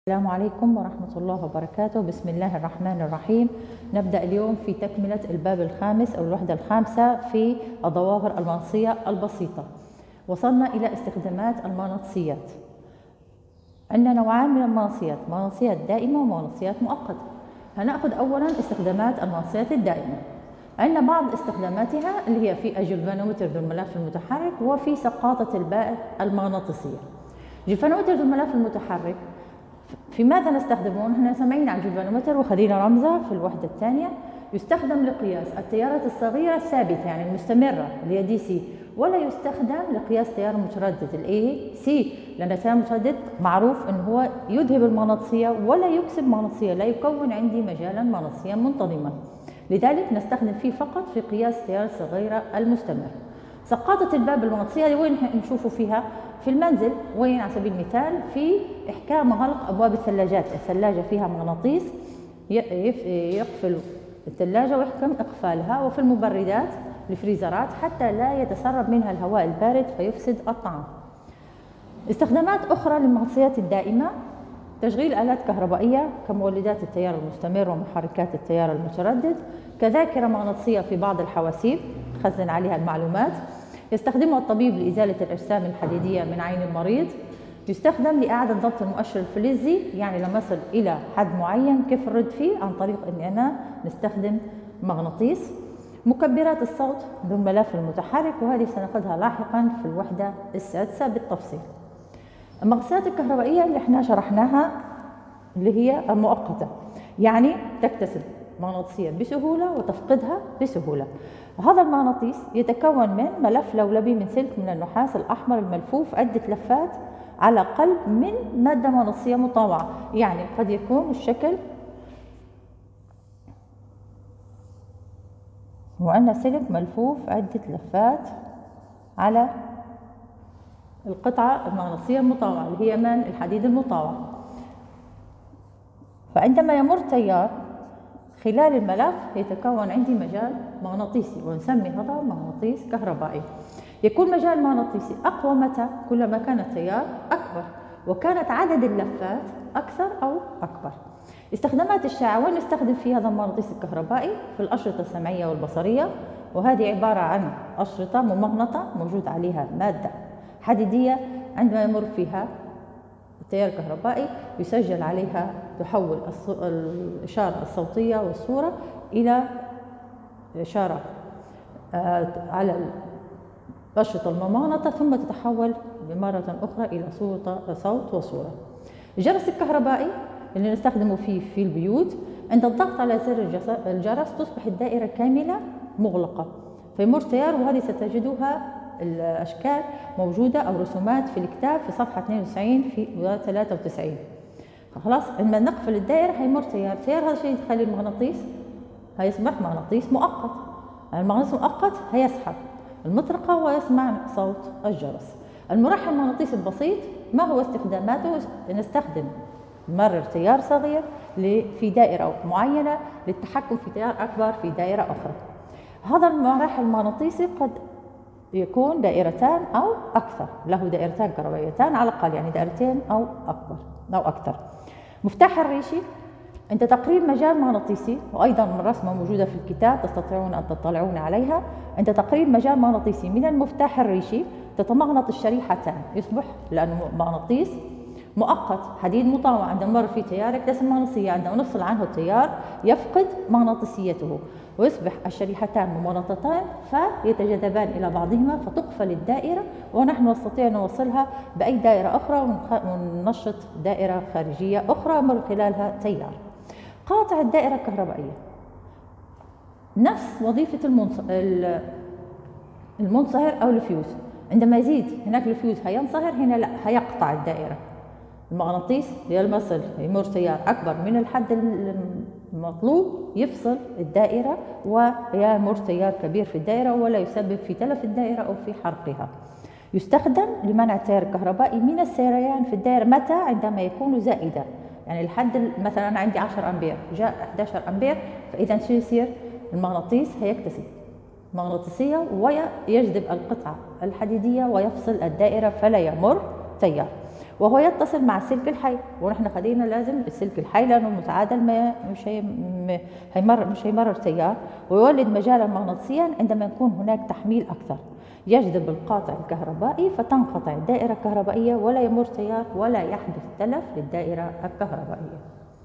السلام عليكم ورحمة الله وبركاته. بسم الله الرحمن الرحيم. نبدأ اليوم في تكملة الباب الخامس أو الوحدة الخامسة في الظواهر المغناطيسية البسيطة. وصلنا إلى استخدامات المغناطيسيات. عندنا نوعان من المغناطيسيات، مغناطيسيات دائمة ومغناطيسيات مؤقتة. هنأخذ أولا استخدامات المغناطيسيات الدائمة. عندنا بعض استخداماتها اللي هي في الجلفانومتر ذو الملف المتحرك وفي سقاطة البائر المغناطيسية. جلفانومتر ذو الملف المتحرك في ماذا نستخدمه؟ نحن سمعنا عن الجلفانومتر وخذينا رمزه في الوحدة الثانية. يستخدم لقياس التيارات الصغيرة الثابتة يعني المستمرة اللي هي دي سي، ولا يستخدم لقياس تيار متردد الاي سي، لأن التيار المتردد معروف أنه هو يذهب المغناطيسية ولا يكسب مغناطيسية، لا يكون عندي مجالا مغناطيسيا منتظما، لذلك نستخدم فيه فقط في قياس التيار الصغيرة المستمر. سقاطة الباب المغناطيسية وين نشوفه فيها؟ في المنزل. وين؟ على سبيل المثال في إحكام وغلق أبواب الثلاجات، الثلاجة فيها مغناطيس يقفل الثلاجة ويحكم إقفالها، وفي المبردات الفريزرات حتى لا يتسرب منها الهواء البارد فيفسد الطعام. استخدامات أخرى للمغناطيسيات الدائمة: تشغيل آلات كهربائية كمولدات التيار المستمر ومحركات التيار المتردد، كذاكرة مغناطيسية في بعض الحواسيب تخزن عليها المعلومات، يستخدمها الطبيب لإزالة الأجسام الحديدية من عين المريض، يستخدم لإعادة ضبط المؤشر الفلزي، يعني لما يصل إلى حد معين كيف نرد فيه عن طريق أني أنا نستخدم مغناطيس. مكبرات الصوت ذو الملف المتحرك، وهذه سنأخذها لاحقا في الوحدة السادسة بالتفصيل. المغناطيسات الكهربائية اللي احنا شرحناها اللي هي المؤقتة، يعني تكتسب مغناطيسية بسهولة وتفقدها بسهولة. هذا المغناطيس يتكون من ملف لولبي من سلك من النحاس الأحمر الملفوف عدة لفات على قلب من مادة مغناطيسية مطوعة، يعني قد يكون الشكل وأن سلك ملفوف عدة لفات على القطعة المغناطيسية المطوعة اللي هي من الحديد المطوع. فعندما يمر تيار خلال الملف يتكون عندي مجال مغناطيسي ونسمي هذا مغناطيس كهربائي. يكون مجال المغناطيسي أقوى متى؟ كلما كان التيار أكبر وكانت عدد اللفات أكثر أو أكبر. استخدامات الشعاع، وين نستخدم في هذا المغناطيس الكهربائي؟ في الأشرطة السمعية والبصرية، وهذه عبارة عن أشرطة ممغنطة موجود عليها مادة حديدية، عندما يمر فيها التيار الكهربائي يسجل عليها، تحول الإشارة الصوتية والصورة إلى إشارة على الأشرطة الممغنطة، ثم تتحول مرة أخرى إلى صوت وصورة. الجرس الكهربائي اللي نستخدمه في البيوت، عند الضغط على زر الجرس تصبح الدائرة كاملة مغلقة فيمر تيار، وهذه ستجدوها الأشكال موجودة أو رسومات في الكتاب في صفحة 92 و 93. خلاص لما نقفل الدائرة هيمر تيار، هذا الشيء يخلي المغناطيس هيصبح مغناطيس مؤقت. المغناطيس المؤقت هيسحب المطرقة ويسمع صوت الجرس. المرحل المغناطيسي البسيط ما هو استخداماته؟ نستخدم مرر تيار صغير في دائرة معينة للتحكم في تيار أكبر في دائرة أخرى. هذا المرحل المغناطيسي قد يكون دائرتان أو أكثر، له دائرتان كهربائيتان على الأقل، يعني دائرتين أو أكبر أو أكثر. مفتاح الريشي عند تقريب مجال مغناطيسي، وأيضا من رسمة موجودة في الكتاب تستطيعون أن تطلعون عليها. عند تقريب مجال مغناطيسي من المفتاح الريشي تتمغنط الشريحتان، يصبح لأنه مغناطيس مؤقت حديد مطوع، عندما يمر في تيار يكتسب مغناطيسية، عندما نفصل عنه التيار يفقد مغناطيسيته ويصبح الشريحتان ممغنطتان فيتجاذبان إلى بعضهما فتقفل الدائرة، ونحن نستطيع أن نوصلها بأي دائرة أخرى وننشط دائرة خارجية أخرى يمر خلالها تيار. قاطع الدائرة الكهربائية نفس وظيفة المنصهر أو الفيوز، عندما يزيد هناك الفيوز هينصهر، هنا لا، هيقطع الدائرة. المغناطيس لما يصل يمر تيار أكبر من الحد المطلوب يفصل الدائرة ويمر تيار كبير في الدائرة ولا يسبب في تلف الدائرة أو في حرقها. يستخدم لمنع التيار الكهربائي من السريان في الدائرة متى؟ عندما يكون زائدا، يعني الحد مثلا أنا عندي 10 أمبير جاء 11 أمبير، فإذا شو يصير؟ المغناطيس هيكتسب مغناطيسية ويجذب القطعة الحديدية ويفصل الدائرة فلا يمر تيار. وهو يتصل مع السلك الحي، ونحن خلينا لازم السلك الحي لانه متعادل، ما مش هيمرر تيار ويولد مجالا مغناطيسيا عندما يكون هناك تحميل اكثر، يجذب القاطع الكهربائي فتنقطع الدائره الكهربائيه ولا يمر تيار ولا يحدث تلف للدائره الكهربائيه.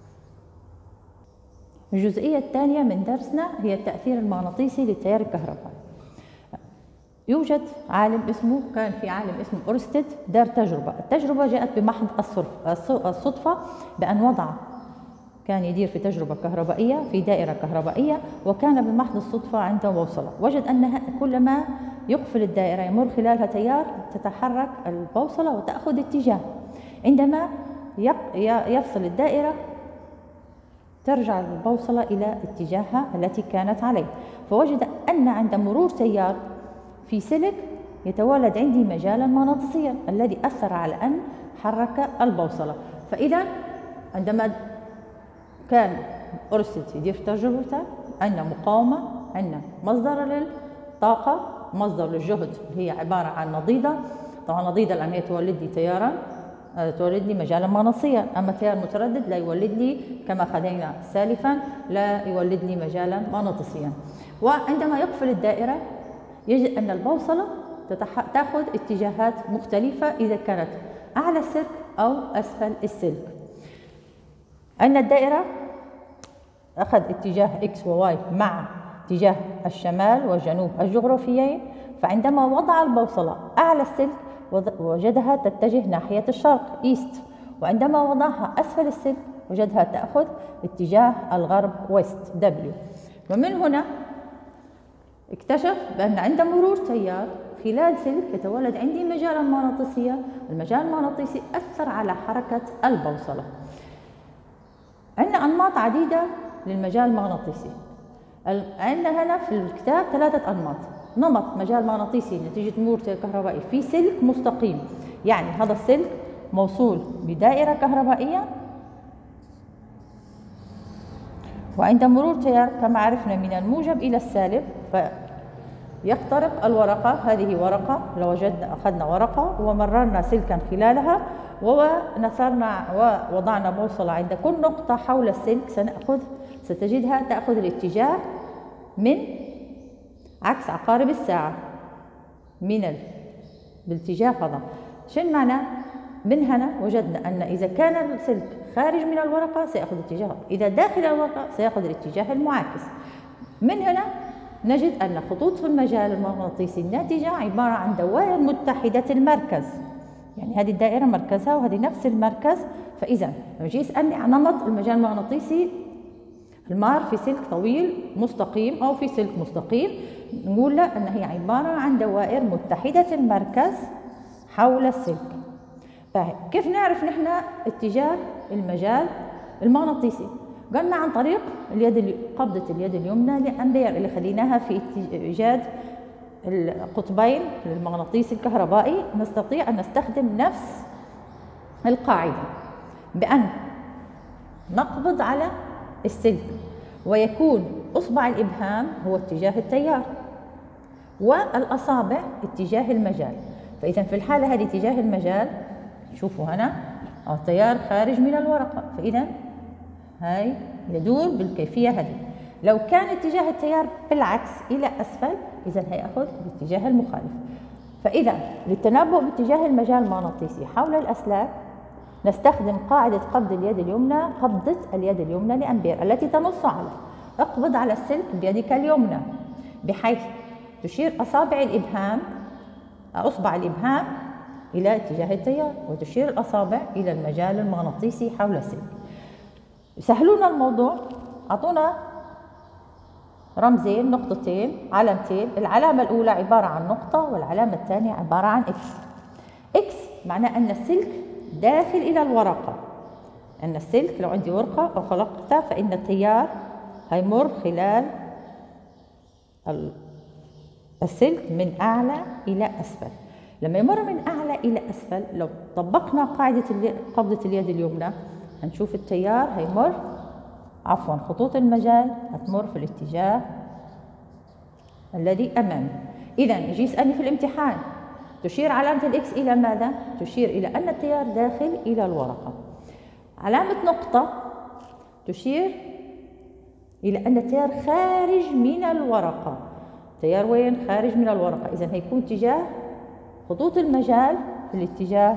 الجزئيه الثانيه من درسنا هي التاثير المغناطيسي للتيار الكهربائي. يوجد كان في عالم اسمه أورستد دار تجربة. التجربة جاءت بمحض الصدفة بأن كان يدير في تجربة كهربائية في دائرة كهربائية، وكان بمحض الصدفة عنده بوصلة، وجد أنها كلما يقفل الدائرة يمر خلالها تيار تتحرك البوصلة وتأخذ اتجاه، عندما يفصل الدائرة ترجع البوصلة إلى اتجاهها التي كانت عليه، فوجد أن عند مرور تيار في سلك يتولد عندي مجالا مغناطيسيا الذي أثر على أن حرك البوصلة. فإذا عندما كان أورستد يدير تجربته عندنا مقاومة، عندنا مصدر للطاقة، مصدر للجهد هي عبارة عن نضيدة. طبعا نضيدة لأن هي تولد لي تيارا، تولد لي مجالا مغناطيسيا، أما تيار متردد لا يولد لي كما خذينا سالفا، لا يولد لي مجالا مغناطيسيا. وعندما يقفل الدائرة يجد أن البوصلة تأخذ اتجاهات مختلفة إذا كانت أعلى السلك أو أسفل السلك. أن الدائرة أخذ اتجاه X و Y مع اتجاه الشمال والجنوب الجغرافيين، فعندما وضع البوصلة أعلى السلك وجدها تتجه ناحية الشرق إيست، وعندما وضعها أسفل السلك وجدها تأخذ اتجاه الغرب ويست W. ومن هنا اكتشف بأن عند مرور تيار خلال سلك يتولد عندي مجالا مغناطيسيا، المجال المغناطيسي أثر على حركة البوصلة. عندنا أنماط عديدة للمجال المغناطيسي. عندنا هنا في الكتاب 3 أنماط. نمط مجال مغناطيسي نتيجة مرور تيار كهربائي في سلك مستقيم، يعني هذا السلك موصول بدائرة كهربائية، وعند مرور تيار كما عرفنا من الموجب إلى السالب فيخترق الورقة. هذه ورقة، لو أخذنا ورقة ومررنا سلكا خلالها ونثرنا ووضعنا بوصلة عند كل نقطة حول السلك ستجدها تأخذ الاتجاه من عكس عقارب الساعة بالاتجاه هذا. شنو معنى؟ من هنا وجدنا أن إذا كان السلك خارج من الورقة سيأخذ اتجاه، إذا داخل الورقة سيأخذ الاتجاه المعاكس. من هنا نجد أن خطوط المجال المغناطيسي الناتجة عبارة عن دوائر متحدة المركز، يعني هذه الدائرة مركزها وهذه نفس المركز. فإذا لما يجي يسألني عن نمط المجال المغناطيسي المار في سلك طويل مستقيم أو في سلك مستقيم، نقول له أن هي عبارة عن دوائر متحدة المركز حول السلك. كيف نعرف نحن اتجاه المجال المغناطيسي؟ قلنا عن طريق قبضة اليد اليمنى لأمبير اللي خليناها في إيجاد القطبين للمغناطيس الكهربائي. نستطيع أن نستخدم نفس القاعدة بأن نقبض على السلك ويكون أصبع الإبهام هو اتجاه التيار والأصابع اتجاه المجال. فإذا في الحالة هذه اتجاه المجال، شوفوا هنا التيار خارج من الورقة، فإذا هاي يدور بالكيفية هذه. لو كان اتجاه التيار بالعكس إلى أسفل إذا هيأخذ الاتجاه المخالف. فإذا للتنبؤ باتجاه المجال المغناطيسي حول الأسلاك نستخدم قاعدة قبضة اليد اليمنى لأمبير التي تنص على اقبض على السلك بيدك اليمنى، بحيث تشير أصابع أصبع الإبهام إلى اتجاه التيار وتشير الأصابع إلى المجال المغناطيسي حول السلك. سهلونا الموضوع، أعطونا رمزين، نقطتين، علامتين. العلامة الأولى عبارة عن نقطة والعلامة الثانية عبارة عن إكس. إكس معناه أن السلك داخل إلى الورقة، أن السلك لو عندي ورقة أو خلقتها فإن التيار هيمر خلال السلك من أعلى إلى أسفل. لما يمر من أعلى إلى أسفل لو طبقنا قاعدة قبضة اليد اليمنى هنشوف التيار خطوط المجال هتمر في الاتجاه الذي أمامي. إذا يجي يسألني في الامتحان تشير علامة الإكس إلى ماذا؟ تشير إلى أن التيار داخل إلى الورقة. علامة نقطة تشير إلى أن التيار خارج من الورقة. التيار وين؟ خارج من الورقة. إذن هيكون اتجاه خطوط المجال في الاتجاه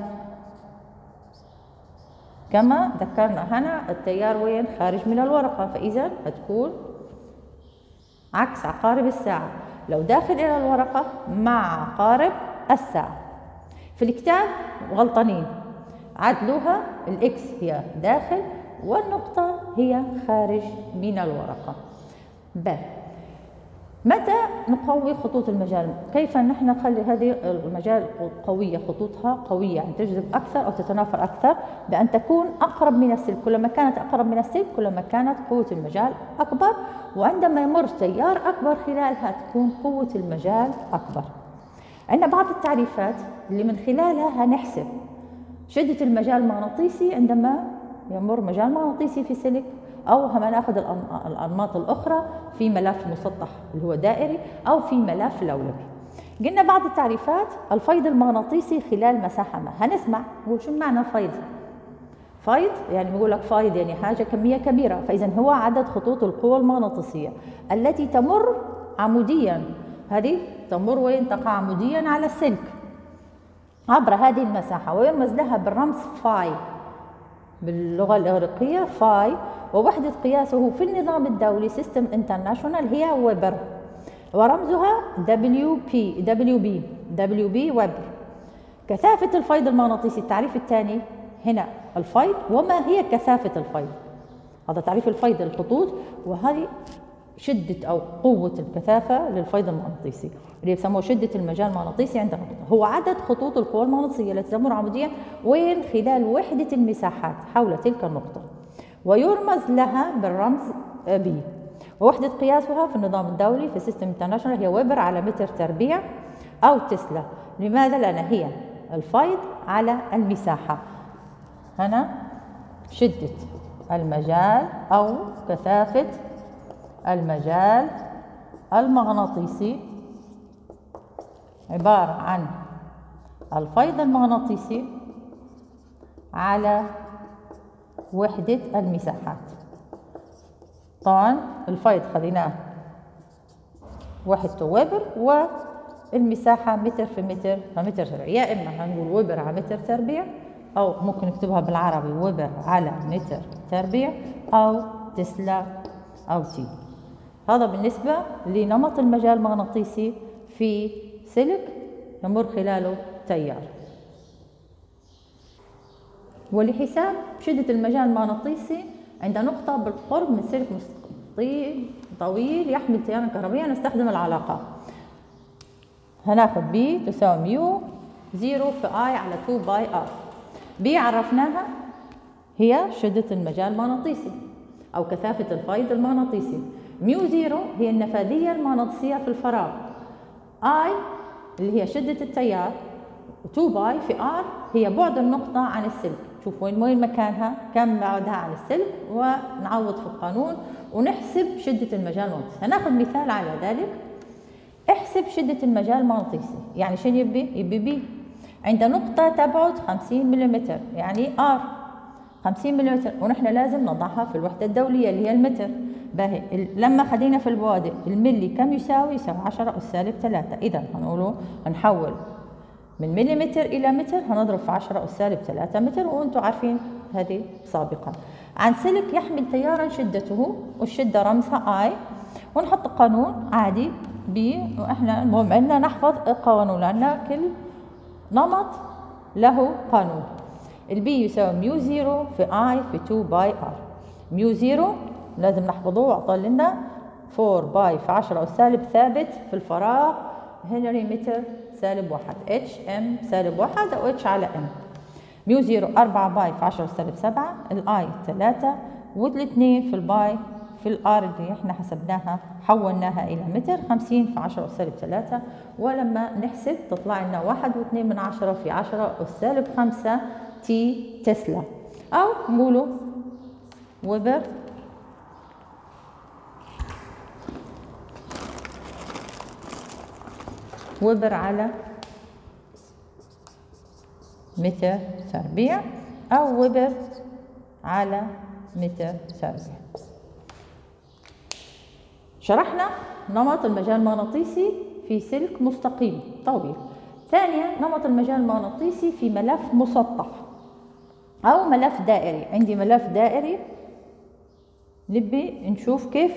كما ذكرنا هنا، التيار وين؟ خارج من الورقة، فإذا هتكون عكس عقارب الساعة. لو داخل إلى الورقة مع عقارب الساعة. في الكتاب غلطانين، عدلوها الإكس هي داخل والنقطة هي خارج من الورقة. ب. متى نقوي خطوط المجال؟ كيف نحن نخلي هذه المجال قوية، خطوطها قوية، يعني تجذب أكثر أو تتنافر أكثر؟ بأن تكون أقرب من السلك. كلما كانت أقرب من السلك كلما كانت قوة المجال أكبر، وعندما يمر تيار أكبر خلالها تكون قوة المجال أكبر. عندنا بعض التعريفات اللي من خلالها هنحسب شدة المجال المغناطيسي عندما يمر مجال مغناطيسي في سلك، أو هناخذ الأنماط الأخرى في ملف مسطح اللي هو دائري أو في ملف لولبي. قلنا بعض التعريفات: الفيض المغناطيسي خلال مساحة ما. هنسمع نقول شو معنى فيض؟ فيض يعني بيقول لك فيض يعني حاجة كمية كبيرة، فإذا هو عدد خطوط القوى المغناطيسية التي تمر عموديا. هذه تمر وين؟ تقع عموديا على السلك عبر هذه المساحة، ويرمز لها بالرمز فاي باللغة الإغريقية فاي، ووحدة قياسه في النظام الدولي سيستم انترناشونال هي ويبر، ورمزها WB ويبر. كثافة الفيض المغناطيسي، التعريف الثاني هنا الفيض، وما هي كثافة الفيض؟ هذا تعريف الفيض الخطوط، وهذه شدة أو قوة الكثافة للفيض المغناطيسي اللي يسموه شدة المجال المغناطيسي عند النقطة. هو عدد خطوط القوى المغناطيسية التي تمر عموديا وين؟ خلال وحدة المساحات حول تلك النقطة، ويرمز لها بالرمز B، ووحدة قياسها في النظام الدولي في سيستم انترناشونال هي ويبر على متر تربيع أو تسلا. لماذا؟ لأن هي الفيض على المساحة. هنا شدة المجال أو كثافة المجال المغناطيسي عبارة عن الفيض المغناطيسي على وحدة المساحات. طبعا الفيض خليناه وحدته ويبر، والمساحة متر في متر فمتر تربيع، يا إما هنقول ويبر على متر تربيع، أو ممكن نكتبها بالعربي ويبر على متر تربيع، أو تسلا أو تي. هذا بالنسبة لنمط المجال المغناطيسي في سلك يمر خلاله تيار. ولحساب شدة المجال المغناطيسي عند نقطة بالقرب من سلك مستطيل طويل يحمل تيارا كهربيا نستخدم العلاقة. هناخد B تساوي ميو 0 في I على 2 باي R. B عرفناها هي شدة المجال المغناطيسي أو كثافة الفيض المغناطيسي. ميو 0 هي النفاذية المغناطيسية في الفراغ. I اللي هي شدة التيار، 2 باي في R هي بعد النقطة عن السلك. شوف وين مكانها، كم بعدها عن السلك، ونعوض في القانون ونحسب شدة المجال المغناطيسي. هناخذ مثال على ذلك. احسب شدة المجال المغناطيسي، يعني شنو يبي بي عند نقطة تبعد 50 ملم، يعني R 50 ملم، ونحن لازم نضعها في الوحدة الدولية اللي هي المتر. باهي لما خدينا في البوادئ الملي كم يساوي؟ يساوي 10 أس سالب 3. إذا هنقوله هنحول من مليمتر إلى متر، هنضرب في 10 أس سالب 3 متر، وأنتم عارفين هذه سابقا. عن سلك يحمل تيارا شدته، والشدة رمزها I، ونحط قانون عادي بي، وإحنا المهم عندنا نحفظ القانون لأن كل نمط له قانون. البي يساوي ميو 0 في I في 2 باي R. ميو 0 لازم نحفظه، وأعطى لنا 4 باي في 10 أس سالب ثابت في الفراغ هنري متر سالب 1 HM سالب 1 أو H على M. ميو 0 4 باي في 10 سالب 7، الآي 3، والاثنين في الباي في الآر اللي احنا حسبناها حولناها إلى متر، 50 في 10 سالب 3، ولما نحسب تطلع لنا 1.2 في 10 سالب 5 تي تسلا، أو نقولوا ويبر على متر تربيع أو وبر على متر تربيع. شرحنا نمط المجال المغناطيسي في سلك مستقيم طويل. ثانيا نمط المجال المغناطيسي في ملف مسطح أو ملف دائري. عندي ملف دائري، نبي نشوف كيف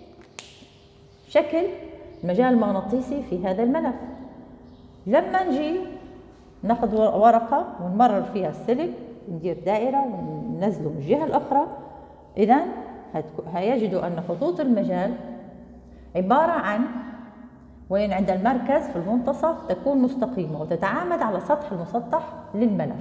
شكل المجال المغناطيسي في هذا الملف. لما نجي ناخذ ورقة ونمرر فيها السلك، ندير دائرة وننزله من الجهة الأخرى، إذن هيجدوا أن خطوط المجال عبارة عن وين عند المركز في المنتصف تكون مستقيمة وتتعامد على سطح المسطح للملف.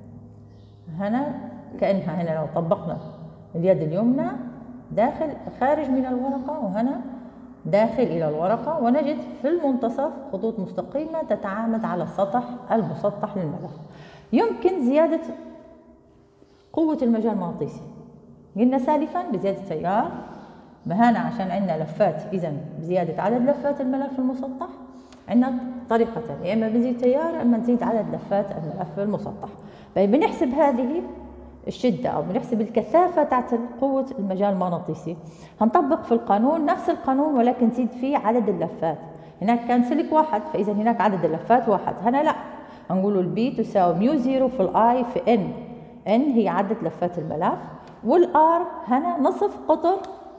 هنا كأنها هنا لو طبقنا اليد اليمنى داخل خارج من الورقة، وهنا داخل إلى الورقة، ونجد في المنتصف خطوط مستقيمة تتعامد على السطح المسطح للملف. يمكن زيادة قوة المجال المغناطيسي، قلنا سالفا بزيادة التيار، هنا عشان عندنا لفات، إذا بزيادة عدد لفات الملف المسطح عندنا طريقتين، يا إما بنزيد تيار يا إما نزيد عدد لفات الملف المسطح. بنحسب هذه الشدة أو بنحسب الكثافة تاعت قوة المجال المغناطيسي. هنطبق في القانون نفس القانون ولكن نزيد فيه عدد اللفات. هناك كان سلك واحد، فإذا هناك عدد اللفات واحد. هنا لا، هنقولوا البي تساوي ميو زيرو في الآي في إن. إن هي عدد لفات الملف، والآر هنا نصف قطر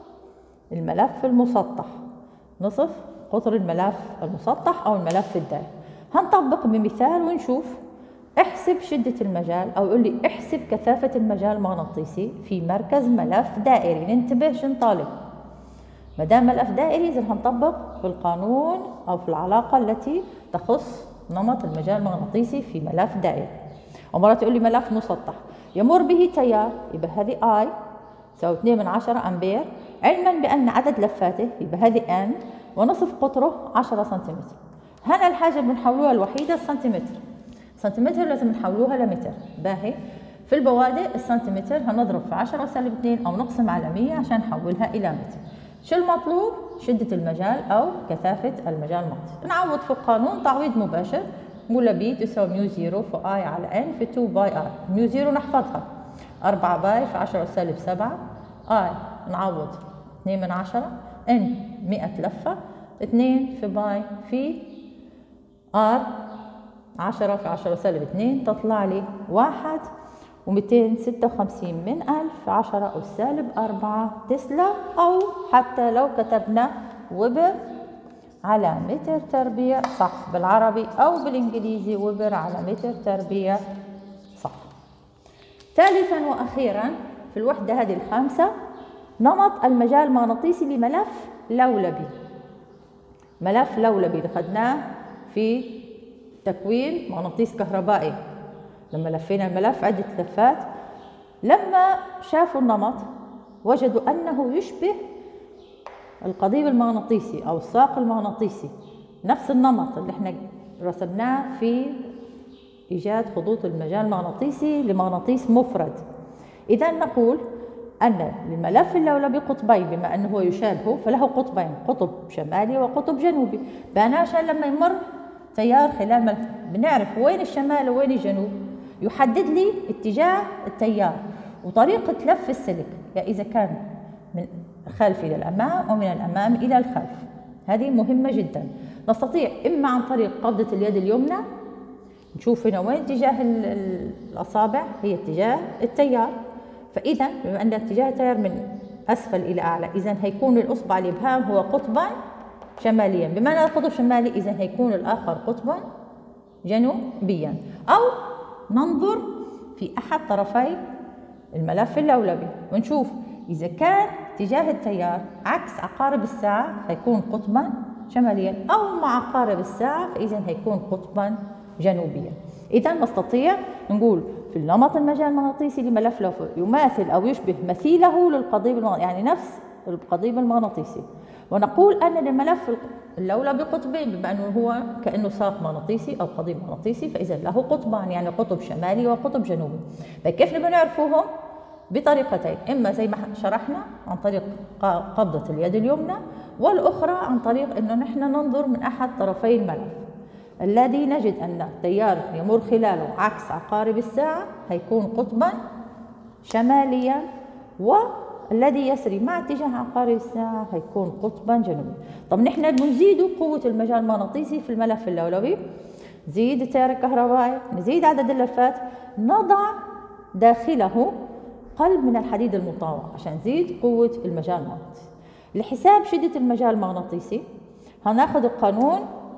الملف المسطح، نصف قطر الملف المسطح أو الملف الدائري. هنطبق بمثال ونشوف. احسب شدة المجال، أو يقول لي احسب كثافة المجال المغناطيسي في مركز ملف دائري. ننتبه شو نطالب، ما دام ملف دائري إذا هنطبق في القانون أو في العلاقة التي تخص نمط المجال المغناطيسي في ملف دائري. ومرات يقول لي ملف مسطح يمر به تيار، يبقى هذه I تساوي 2/10 أمبير، علما بأن عدد لفاته يبقى هذه N ونصف قطره 10 سنتيمتر. هنا الحاجة بنحولوها الوحيدة السنتيمتر، سنتيمتر لازم نحولوها لمتر. باهي في البوادئ السنتيمتر هنضرب في 10 سالب 2 أو نقسم على 100 عشان نحولها إلى متر. شو المطلوب؟ شدة المجال أو كثافة المجال المغناطيسي. نعوض في القانون تعويض مباشر، نقول بي تساوي ميو زيرو في آي على إن في 2 باي آر. ميو زيرو نحفظها 4 باي في 10 سالب 7، آي نعوض 2/10، إن 100 لفة، 2 في باي في آر 10 في 10 سالب 2 تطلع لي 1.256 من 1000 10 أس سالب 4 تسلا، أو حتى لو كتبنا وبر على متر تربيع صح بالعربي، أو بالإنجليزي وبر على متر تربيع صح. ثالثا وأخيرا في الوحدة هذه الخامسة نمط المجال المغناطيسي لملف لولبي. ملف لولبي اللي خدناه في تكوين مغناطيس كهربائي، لما لفينا الملف عدة لفات، لما شافوا النمط وجدوا أنه يشبه القضيب المغناطيسي أو الساق المغناطيسي، نفس النمط اللي احنا رسمناه في إيجاد خطوط المجال المغناطيسي لمغناطيس مفرد. إذا نقول أن للملف اللولبي قطبين، بما أنه يشابهه فله قطبين، قطب شمالي وقطب جنوبي. بأنا عشان لما يمر تيار خلال ملف بنعرف وين الشمال ووين الجنوب، يحدد لي اتجاه التيار وطريقة لف السلك، يعني إذا كان من الخلف إلى الأمام أو من الأمام إلى الخلف. هذه مهمة جدا. نستطيع إما عن طريق قبضة اليد اليمنى، نشوف هنا وين اتجاه الأصابع، هي اتجاه التيار، فإذا بما أن اتجاه التيار من أسفل إلى أعلى، إذا هيكون الأصبع الإبهام هو قطبا شماليا، بما أن القطب شمالي إذا هيكون الآخر قطبا جنوبيا. أو ننظر في أحد طرفي الملف اللولبي ونشوف إذا كان اتجاه التيار عكس عقارب الساعة هيكون قطبا شماليا، أو مع عقارب الساعة فإذا هيكون قطبا جنوبيا. إذا نستطيع نقول في النمط المجال المغناطيسي لملف لولبي يماثل أو يشبه مثيله للقضيب المغناطيسي، يعني نفس القضيب المغناطيسي، ونقول أن الملف اللولبي قطبين، بما أنه هو كأنه ساق مغناطيسي أو قضيب مغناطيسي، فإذا له قطبان يعني قطب شمالي وقطب جنوبي. كيف نبي نعرفوهم؟ بطريقتين، إما زي ما شرحنا عن طريق قبضة اليد اليمنى، والأخرى عن طريق أنه نحن ننظر من أحد طرفي الملف. الذي نجد أن التيار يمر خلاله عكس عقارب الساعة هيكون قطبا شماليا، والذي يسري مع اتجاه عقارب الساعة هيكون قطبا جنوبيا. طب نحن بنزيد قوة المجال المغناطيسي في الملف اللولبي، نزيد التيار الكهربائي، نزيد عدد اللفات، نضع داخله قلب من الحديد المطاوع عشان نزيد قوة المجال المغناطيسي. لحساب شدة المجال المغناطيسي هناخد القانون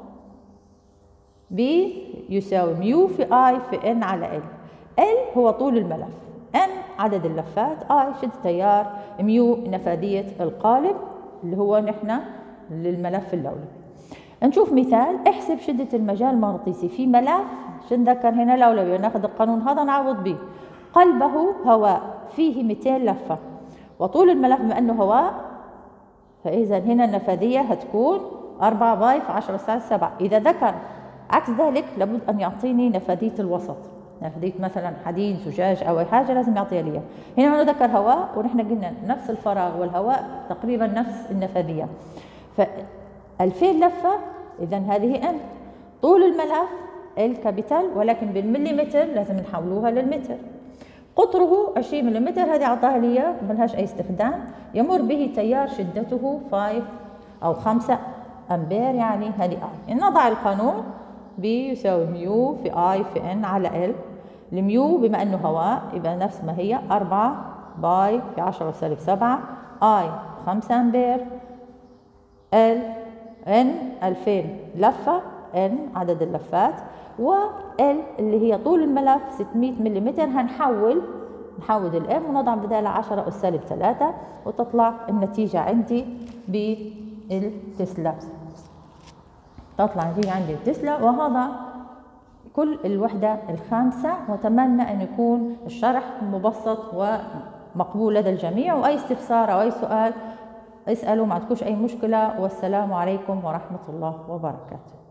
B يساوي ميو في I في N على L. L هو طول الملف، N عدد اللفات، I شدة التيار، ميو نفاذية القالب اللي هو نحن للملف اللولبي. نشوف مثال، احسب شدة المجال المغناطيسي في ملف، شو نذكر هنا لولبي، ناخذ القانون هذا نعوض به. قلبه هواء فيه 200 لفة، وطول الملف بما انه هواء فإذا هنا النفاذية هتكون 4 باي في 10 أس 7. إذا ذكر عكس ذلك لابد أن يعطيني نفاذية الوسط، نفاذية مثلا حديد زجاج أو أي حاجة لازم يعطيها لي. هنا ما ذكر هواء، ونحن قلنا نفس الفراغ والهواء تقريبا نفس النفاذية، ف 2000 لفة، إذا هذه N. طول الملف الكابيتال ولكن بالمليمتر لازم نحولوها للمتر. قطره 20 ملم، هذه عطاها لي ملهاش أي استخدام. يمر به تيار شدته 5 أو 5 أمبير، يعني هذه I. نضع القانون B يساوي ميو في I في N على L. الميو بما أنه هواء يبقى نفس ما هي 4 باي في 10 سالب 7، I 5 أمبير، L N 2000 لفة، N عدد اللفات، وال اللي هي طول الملف 600 ملم. نحول الام ونضع بدالها 10 أس سالب 3، وتطلع النتيجة عندي بالتسلا. تطلع النتيجة عندي التسلا، وهذا كل الوحدة الخامسة. وأتمنى أن يكون الشرح مبسط ومقبول لدى الجميع، وأي استفسار أو أي سؤال اسألوا، ما عندكوش أي مشكلة. والسلام عليكم ورحمة الله وبركاته.